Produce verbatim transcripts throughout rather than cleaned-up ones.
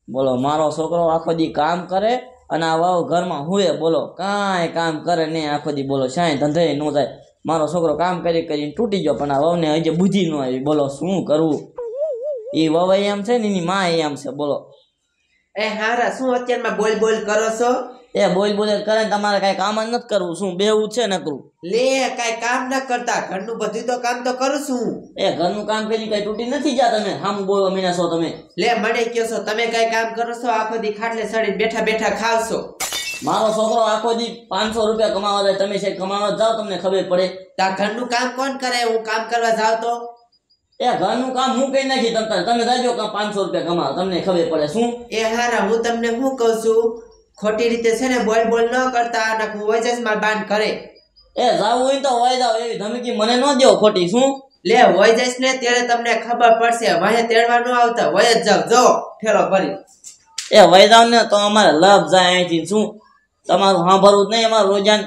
બોલો મારો છોકરો આખો દી કામ કરે અને આ વાવ ઘરમાં હુએ બોલો કાંઈ કામ કરે નહીં આખો દી બોલો શાય ધંધે ન જાય મારો છોકરો કામ કરી કરીને તૂટી ગયો પણ આ વહુને હજી બુદ્ધિ ન આવી બોલો શું કરવું એ વહુ એમ છે ને એની માં એમ છે બોલો એ હારા શું અત્યારમાં બોલ બોલ કરો છો એ બોલ બોલ કરે તમારે કઈ કામ જ નથી કરવું શું બેવું છે નકરું લે કઈ કામ ન કરતા ઘરનું બધું તો કામ તો કરું છું એ ઘરનું કામ કરી કઈ તૂટી નથી જા તમે હામ બોલવા મીના છો તમે લે મને કયો છો તમે કઈ કામ કરો છો આખો દી ખાટલે સડી બેઠા બેઠા ખાવ છો મારો છોકરો આખો દી પાંચસો રૂપિયા કમાવા જાય તમે છે કમાવા જાવ તમને ખબર પડે તા ઘરનું કામ કોણ કરે હું કામ કરવા જાવ તો એ ઘરનું કામ હું કઈ નાખી તમ તમે જાજો કામ પાંચસો રૂપિયા કમાવા તમને ખબર પડે શું એ હારા હું તમને શું કહું છું ખોટી રીતે છે ને બોલ બોલ ન કરતા અને હું વજસ માં બાન કરે એ જાવું હોય તો વઈ જાવ એવી ધમકી મને ન દેવો ખોટી શું લે વઈ જઈશ ને ત્યારે તમને ખબર પડશે વાહે તેડવા ન આવતા વય જ જાવ જો ઠેલો ભરી એ વઈ જાવ ને તો અમારે લાભ જાય અહીંથી શું તમારું સાંભળવું જ નહીં અમારું રોજાન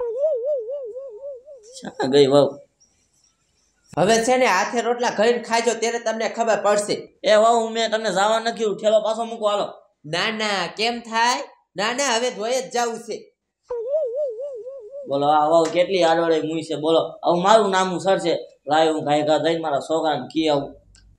શા ગઈ વહુ હવે છે ને હાથે રોટલા ઘડીને ખાજો ત્યારે તમને ખબર પડશે એ વહુ મેં તમને જવા નથી કીધું ઠેલો પાછો મૂકો હાલો ના ના કેમ થાય ના ના હવે ધોઈ જ જવું છે બોલો આ વહુ કેટલી આડોડે મુઈ છે બોલો હવે મારું નામું સરશે લાય હું ગાય ગા જઈને મારા છોકરાને કી આવું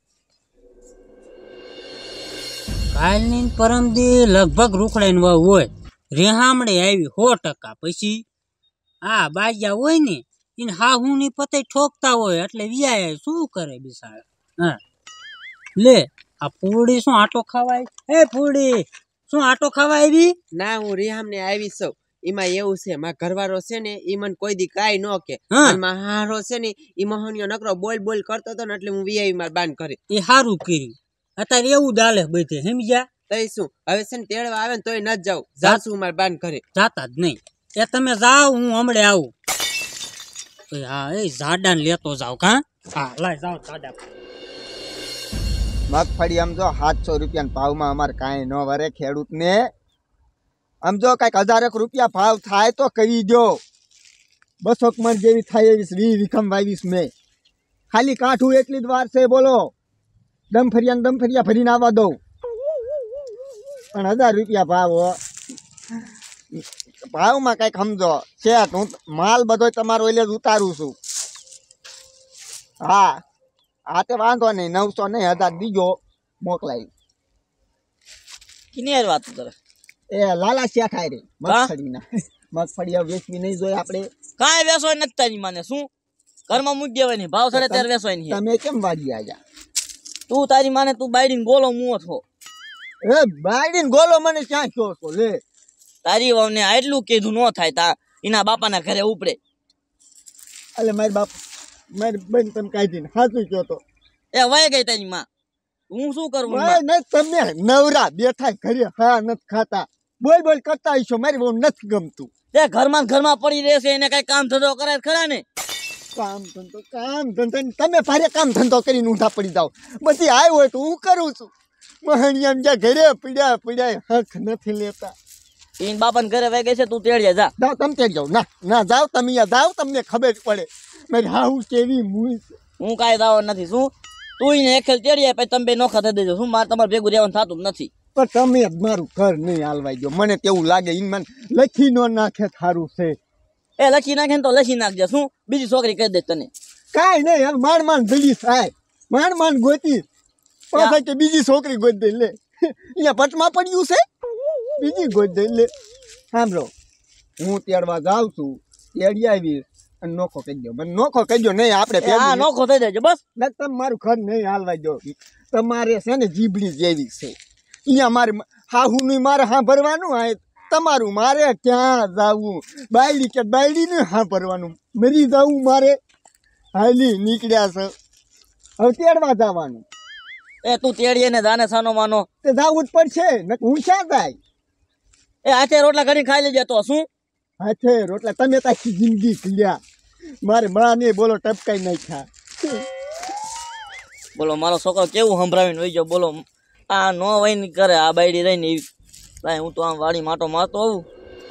કાલની પરમદી લગભગ રૂખડાઈને વાવ હોય રેહામણે આવી સો ટકા પછી આ બાજ્યા હોય ને એને હાહુની પતે ઠોકતા હોય એટલે વિયા શું કરે બિસાડા હા લે આ પૂડી શું આટો ખાવાય એ પૂડી શું આટો ખાવા આવી ના હું રિહામને આવી છું એમાં એવું છે મારા ઘરવાળો છે ને એ મને કોઈ દી કાઈ ન કે મારા હારો છે ને એ મહોનિયો નકરો બોલ બોલ કરતો હતો ને એટલે હું વીઆઈ માર બાન કરી એ સારું કર્યું અત્યારે એવું દાલે બધે સમજ્યા તઈ શું હવે છે ને તેડવા આવે ને તોય ન જાવ જાસુ માર બાન કરે જાતા જ નહીં એ તમે જાઓ હું હમણે આવું હા એ ઝાડાને લેતો જાવ કા હા લાય જાવ ઝાડા મગફળી આમ જો સાતસો રૂપિયા ભાવમાં અમારે કાંઈ ન વરે ખેડૂત ને આમ જો કઈક હજારેક રૂપિયા ભાવ થાય તો કહી દો બસો મણ જેવી થાય એવી વી વિખમ વાવીશ મેં ખાલી કાઠું એટલી જ વાર છે બોલો દમ ફરિયા દમ ફરિયા ભરીને આવવા દઉં પણ હજાર રૂપિયા ભાવ ભાવમાં કઈક સમજો છે હું માલ બધો તમારો એટલે જ ઉતારું છું હા હા તે વાંધો નહીં નવસો નહીં હજાર દીજો મોકલાય કિની યાર વાત કરે એ લાલા શેઠ આય રે મગફળીના મગફળી વેચવી નહીં જોઈએ આપણે કાંઈ વેસોય નથી તારી માને શું ઘરમાં મૂકી દેવાય નહીં ભાવ સડે ત્યારે વેસોય નહીં તમે કેમ વાડી આયા તું તારી માને તું બાયડીને ગોલો મુઓ છો એ બાયડીને ગોલો મને ક્યાં કહો છો લે તારી વહુને આટલું કીધું ન થાય તા એના બાપાના ઘરે ઉપડે એટલે મારી બાપ મારી બેન તમે કાઢીને સાચું કહો તો એ વહી ગઈ તારી માં હું શું કરું નહીં તમે નવરા બેઠા ઘરે હા નથી ખાતા બોલ બોલ કરતા હશો મારી બહુ નથી ગમતું તે ઘરમાં ઘરમાં પડી રહેશે એને કઈ કામ ધંધો કરે ખરા ને કામ ધંધો કામ ધંધો તમે ભારે કામ ધંધો કરીને ઊંધા પડી જાવ બધી આવ્યો હોય તો હું કરું છું મહણિયામ જ્યાં ઘરે પીડ્યા પીડ્યા હક નથી લેતા ઈન બાપાને ઘરે વહી ગઈ છે તું તેડ્યા જા જાઓ તમે તેડ જાઓ ના ના જાઓ તમે યા જાઓ તમને ખબર પડે મારી હાઉ કેવી મુઈ હું કાંઈ દાવો નથી શું તું એને એકલ તેડીએ પછી તમે બે નોખા થઈ દેજો શું મારે તમારે ભેગું રહેવાનું થતું નથી પણ તમે મારું ઘર નહીં હાલવાઈ ગયો મને તેવું લાગે ઈન મને લખી નો નાખે થારું છે એ લખી નાખે ને તો લખી નાખજે શું બીજી છોકરી કહી દે તને કાંઈ નહીં યાર માંડ માંડ ભલી થાય માંડ માંડ ગોતી પાછા કે બીજી છોકરી ગોત દે લે અહીંયા પટમાં પડ્યું છે બીજી ગોત દે લે સાંભળો હું તેડવા જાઉં છું તેડી આવીશ અને નોખો કહી દો મને નોખો કહી દો નહીં આપણે હા નોખો થઈ જાય બસ ના તમે મારું ઘર નહીં હાલવાઈ દો તમારે છે ને જીબડી જેવી છે અહીંયા મારે હાહુનું મારે સાંભળવાનું આ તમારું મારે ક્યાં જાવું બાયડી કે બાયડીનું સાંભળવાનું મરી જવું મારે હાલી નીકળ્યા છે હવે તેડવા જવાનું એ તું તેડીએ ને જાને સાનો માનો તે જવું જ પડશે ને હું ક્યાં જાય એ હાથે રોટલા ઘડી ખાઈ લેજે તો શું હાથે રોટલા તમે તાકી જિંદગી ખીલ્યા મારે માને બોલો ટપકાઈ નાખ્યા બોલો મારો છોકરો કેવું સંભળાવીને વહી ગયો બોલો આ નો વહીને કરે આ બાયડી રહીને એવી ભાઈ હું તો આમ વાડી માટો મારતો આવું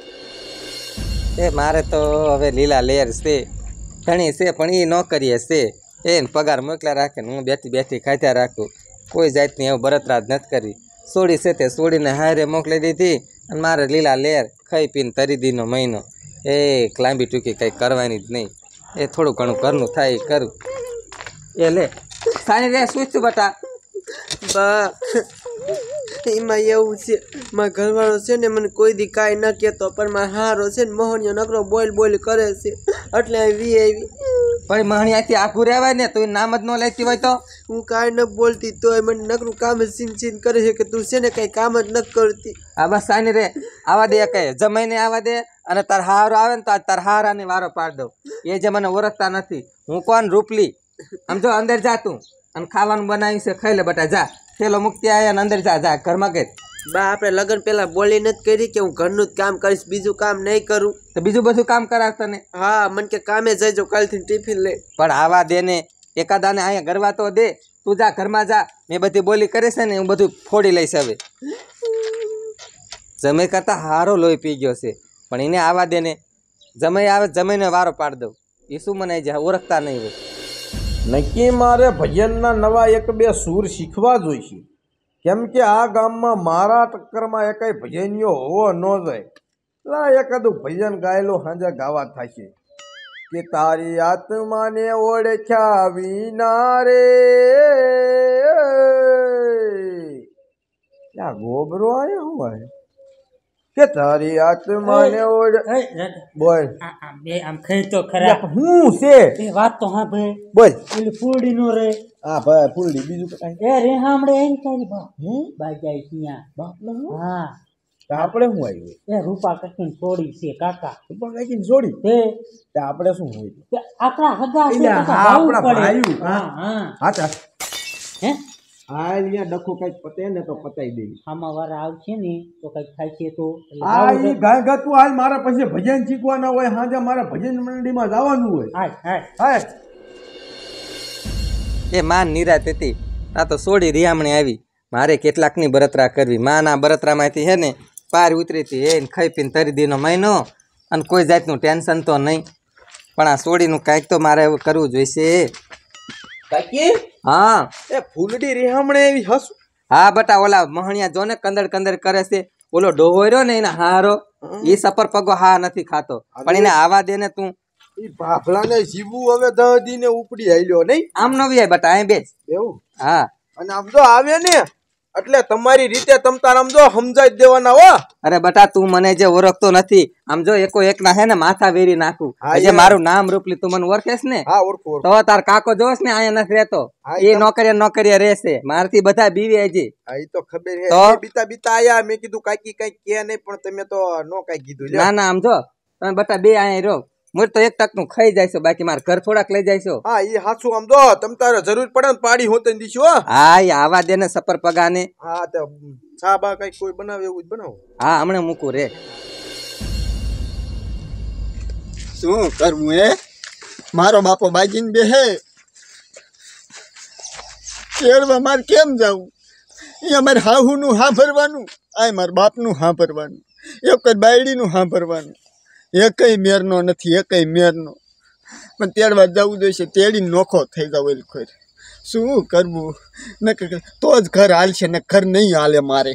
એ મારે તો હવે લીલા લેર છે ઘણી છે પણ એ નોકરીએ છે એને પગાર મોકલા રાખે ને હું બેઠી બેઠી ખાધ્યા રાખું કોઈ જાતની એવું બરતરાજ નથી કરી સોડી છે તે સોડીને હારે મોકલી દીધી અને મારે લીલા લેર ખાઈ પીને તરી દીનો મહિનો એ લાંબી ટૂંકી કંઈ કરવાની જ નહીં એ થોડું ઘણું ઘરનું થાય એ કરું એ લે સાની રે શું છું બટા બા એમાં એવું છે મારા ઘરવાળો છે ને મને કોઈ દી કાંઈ ન કહેતો પણ મારો હારો છે ને મોહનીયો નકરો બોલ બોલ કરે છે એટલે આવી આવી ભાઈ મહણિયાથી આખું રહેવાય ને તું નામ જ ન લેતી હોય તો હું કાંઈ ન બોલતી તોય મને નકરું કામ જ સીન સીન કરે છે કે તું છે ને કંઈ કામ જ ન કરતી આ બસ સાની રે આવા દે કઈ જમાઈને આવા દે અને તાર હારો આવે ને તો આજ તાર હારાને વારો પાડ દઉં એ જે મને ઓળખતા નથી હું કોણ રૂપલી આમ જો અંદર જા તું અને ખાવાનું બનાવ્યું છે ખાઈ લે બટા જા થેલો મુક્તિ આવ્યા ને અંદર જા જા ઘરમાં ગઈ બા આપણે લગ્ન પહેલા બોલી નથી કરી કે હું ઘરનું જ કામ કરીશ બીજું કામ નહીં કરું તો બીજું બધું કામ કરાવ તને હા મને કે કામે જઈજો કાલથી ટિફિન લે પણ આવા દે ને એકાદાને અહીંયા ગરવા તો દે તું જા ઘરમાં જા મેં બધી બોલી કરે છે ને હું બધું ફોડી લઈશ હવે જમાઈ કરતા હારો લોહી પી ગયો છે પણ એને આવા દે ને જમાઈ આવે જમાઈને વારો પાડ દઉં એ શું મને જે ઓળખતા નહીં હોય નક્કી મારે ભજનના નવા એક બે સૂર શીખવા જોઈશે કેમ કે આ ગામમાં મારા ટક્કરમાં એકાઈ ભજનીયો હોવો ન જાય લા એકાદું ભજન ગાયેલું સાંજે ગાવા થશે કે તારી આત્માને ઓળખ્યા વિના રે ત્યાં ગોબરો આવ્યો હું હોય કે તારી આત્માને ઓળ બોલ બે આમ ખાઈ તો ખરા હું છે એ વાત તો હા ભાઈ બોલ પેલી ફૂડી નો રે હા ભાઈ ફૂલડી બીજું કઈ એ રે હામડે એ તારી બાપ બાજાઈ ત્યાં બાપ હા આપણે શું આવ્યું એ રૂપા કઠીન છોડી છે કાકા ઉપર કાંઈક જોડી તે તે આપણે શું હોય તે આપણા હગા છે એટલે કાકા, હા, ભાવું આપણા પડે. ભાઈઓ. હા હા હા તા હે હા અહીંયા ડખો કઈક પતે ને તો પતાઈ દેવી આમાં વારા આવશે ને તો કઈક થાય છે તો એટલે આ ભાવું ઈ ગાય ગાતું હાલ મારા પછી ભજન શીખવાના હોય સાંજે મારે ભજન મંડળીમાં જવાનું હોય હાય હાય હા એ માન નિરાત હતી આ તો સોડી રિયામણી આવી મારે કેટલાકની બળતરા કરવી માના બળતરામાંથી હે ને પાર ઉતરી હતી એ ખાઈ પીને તરી દીનો મહિનો અને કોઈ જાતનું ટેન્શન તો નહીં પણ આ સોડીનું કાંઈક તો મારે એવું કરવું જોઈશે કાકી હા એ ફૂલડી રિહામણે એવી હસુ હા બટા ઓલા મહણિયા જો ને કંદર કંદર કરે છે ઓલો ડોહો રહ્યો ને એના હારો એ સપર પગો હા નથી ખાતો પણ એને આવા દે ને તું ઈ ભાભલાને જીવું હવે દહદી ને ઉપડી આલ્યો નહીં આમ ન વિયાય બટા અહીં બેસ એવું હા અને આમ જો આવે ને એટલે તમારી રીતે તમ તાર આમ જો સમજાઈ દેવાના હો અરે બટા તું મને જે ઓળખતો નથી આમ જો એકો એક ના હે ને માથા વેરી નાખું હા, જે યાર. મારું નામ રૂપલી તું મને ઓળખેસ ને હા ઓળખો ઓળખો તો તાર કાકો જોશ ને અહીંયા નથી રહેતો હા, એ એકદમ. નોકરીયા નોકરીયા રહેશે મારથી બધા બીવે હજી હા ઈ તો ખબર હે તો? એ બીતા બીતા આયા મેં કીધું કાકી કઈ કે નહીં પણ તમે તો નો કઈ કીધું લ્યો ના ના આમ જો તમે બટા બે અહીંયા રહો મુર તો એક ટક નું ખાઈ જાયશો બાકી માર ઘર થોડાક લઈ જાયશો હા ઈ હાચું આમ જો તમ તારે જરૂર પડે ને પાડી હોતન દીશો હો હા એ આવા દે ને સપર પગાને હા તો ચા બા કઈ કોઈ બનાવે એવું જ બનાવો હા હમણાં મૂકું રે શું કરવું એ મારો બાપો બાજીને બેહે કેળવા મારે કેમ જવું અહીંયા મારે હાહુનું હા ભરવાનું આ મારા બાપનું હા ભરવાનું એક જ બાયડીનું હા ભરવાનું એકય મેરનો નથી એકય મેરનો પણ તેડવા જવું જોઈશે તેડીને નોખો થઈ જાવ એ ખોર શું કરવું ન તો જ ઘર હાલશે ને ઘર નહીં હાલે મારે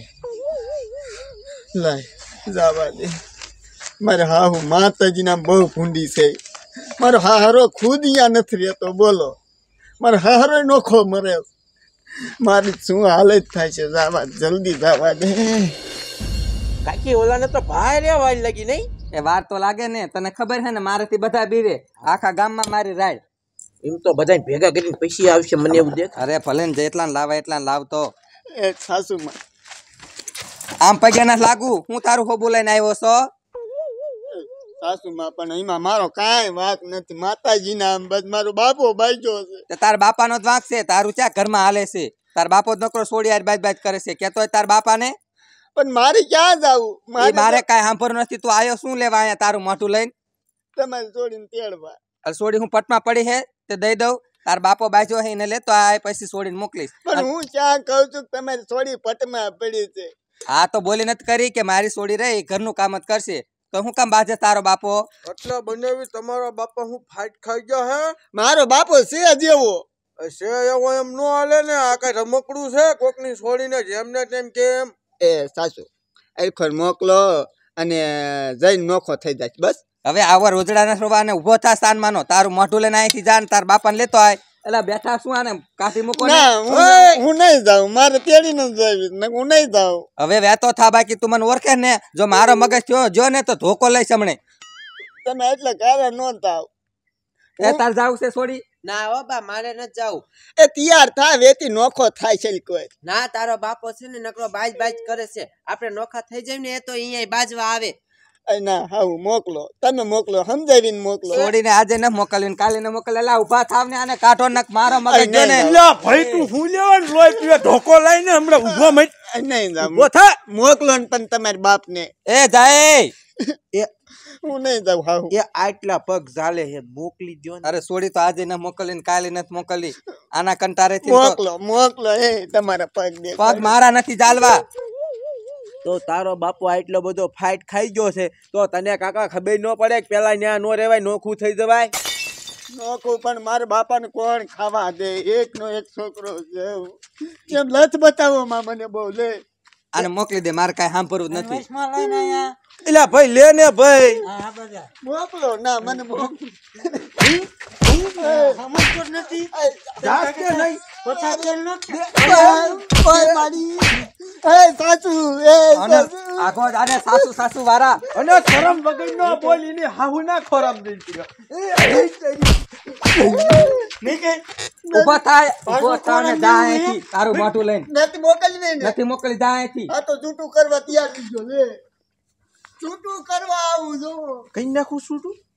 લાય જવા દે મારે હા હું માતાજીના બહુ ભૂંડી છે મારો હારો ખુદ અહીંયા નથી રહેતો બોલો મારો હારો નોખો મરે મારી શું હાલત થાય છે જવા જલ્દી જવા દે કાકી ઓલાને તો ભાઈ રે વાળ લાગી નહીં એ વાર તો લાગે ને તને ખબર છે ને મારાથી બધા બીવે આખા ગામમાં મારી રાડ એમ તો બધા ભેગા કરીને પૈસા આવશે મને એવું દેખ અરે ભલે ને જેટલા ને લાવે એટલા ને લાવતો એ સાસુમાં આમ પગે ના લાગુ હું તારું હો બોલાઈને આવ્યો છો સાસુમાં પણ એમાં મારો કાંઈ વાંક નથી માતાજીના આમ બસ મારો બાપો બાજ્યો છે તે તાર બાપાનો જ વાંક છે તારું ક્યાં ઘરમાં હાલે છે તાર બાપો જ નકરો છોડી યાર બાજ બાજ કરે છે કેતો હોય તાર બાપાને પણ મારે ક્યાં જવું ઈ મારે મારે કાંઈ સાંભળવું નથી તું આયો શું લેવા અહીંયા તારું મોઢું લઈને તમારે છોડીને તેડવા અરે સોડી હું પટમાં પડી હે તે દઈ દઉં તાર બાપો બાજ્યો હે એને લેતો આ પછી સોડીને મોકલીશ પણ હું ક્યાં કહું છું કે તમારી છોડી પટમાં પડી છે આ તો બોલી નથી કરી કે મારી સોડી રે ઈ ઘરનું કામ જ કરશે તો હું કામ બાજે તારો બાપો એટલે બનાવી તમારા બાપા હું ફાઇટ ખાઈ ગયા હે મારો બાપો છે જેવો છે એવો એમ નો હાલે ને આ કઈ રમકડું છે કોકની છોડીને જેમને તેમ કેમ એ સાચું આખર મોકલો અને જઈને નોખો થઈ જાય બસ. હવે આવા રોજડાના સ્વભાવ ને ઉભો થા સ્થાન માનો તારું મોઢું લઈને અહીંથી જા ને તાર બાપાને લેતો આય. એટલે બેઠા શું આને કાઢી મૂકો ને. ના હું હું નહીં જાઉં મારે તેડીને જ જાવી ને હું નહીં જાઉં. હવે વેતો થા બાકી તું મને ઓળખે ને જો મારો મગજ થયો જો ને તો ધોકો લઈશ હમણે. તમે એટલે કારા નો થાવ. એ તાર જાવ છે છોડી ના હો બા મારે ન જાવું. એ તૈયાર થાય વેતી નોખો થાય છે કોઈ. ના તારો બાપો છે ને નકરો બાજ બાજ કરે છે. આપણે નોખા થઈ જાય ને એ તો અહીંયા બાજવા આવે. એ ના હાવ મોકલો તમે મોકલો સમજાવીને મોકલો. છોડીને આજે ન મોકલવીને કાલે ન મોકલે. લા ઉભા થાવ ને આને કાઢો નક મારો મગજ જો ને. લા ભાઈ તું હું લેવાનું લોહી પીવે ધોકો લઈને હમણાં ઊભો મત નહીં જાઉં ઊભો થા. મોકલો ને પણ તમારા બાપને. એ જાય એ હું નહીં જાઉં હાવ. એ આટલા પગ ઝાલે હે મોકલી દ્યો ને. અરે છોડી તો આજે ન મોકલી ને કાલે નથી મોકલી. આના કંટારે થી મોકલો મોકલો એ તમારા પગ દે. પગ મારા નથી ચાલવા. તો તારો બાપો આટલો બધો ફાઇટ ખાઈ ગયો છે તો તને કાકા ખબર ન પડે કે પેલા ન્યા નો રેવાય નોખું થઈ જવાય. નોખું પણ મારા બાપાને કોણ ખાવા દે. એકનો એક છોકરો છે કેમ લથ બતાવો માં મને બહુ લે. આને મોકલી દે મારે કાંઈ સાંભળવું જ નથી. વૈષ્ણવ લઈને આયા. એલા ભાઈ લે ને ભાઈ આ બધા મોકલો ના મને મોકલો. સમજતો જ નથી. જાત કે નહીં પોતા તેલ નથી. ઓય મારી એ સાચુ એ અને સાચુ. આગો જ આને સાસુ સાસુ વાળા અને શરમ વગર નો બોલીને હાહુ ના ખોરામ દઈ ઉભો થાય ઉભો થા ને જા અહીંથી તારું મોઢું લઈને. નથી મોકલવી ને. નથી મોકલી જા અહીંથી. આ તો જૂઠું કરવા તૈયાર થઈ ગયો લે. જૂઠું કરવા આવું જો. કઈ નાખું શું તું